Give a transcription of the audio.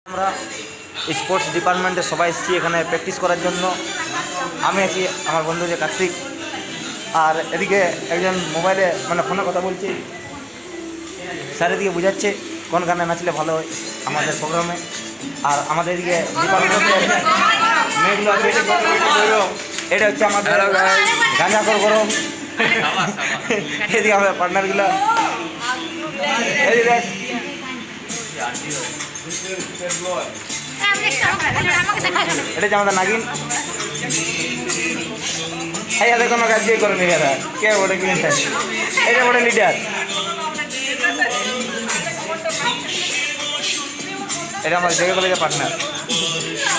আমরা স্পোর্টস ডিপার্টমেন্টে সবাই এসেছি এখানে প্র্যাকটিস করার জন্য। আমি আছি, আমার বন্ধু যে কার্তিক, আর এদিকে একজন মোবাইলে ফোনে কথা বলছে। স্যার এদিকে বোঝাচ্ছে কোন গানে নাচলে ভালো হয় আমাদের প্রোগ্রামে। আর আমাদের এদিকে ডিপার্টমেন্টের মেয়েগুলো আছে, এটা হচ্ছে আমাদের গাঁজাখোর গরম। এদিকে আমাদের পার্টনারগুলো, এদিকে এটা হচ্ছে আমাদের নাগিন। এই হাতে কোনো কাজই করেনি এরা, কে ওটা কিনেছে, এটা ওটা লিডার। এটা আমার জেগে কলেজের পার্টনার।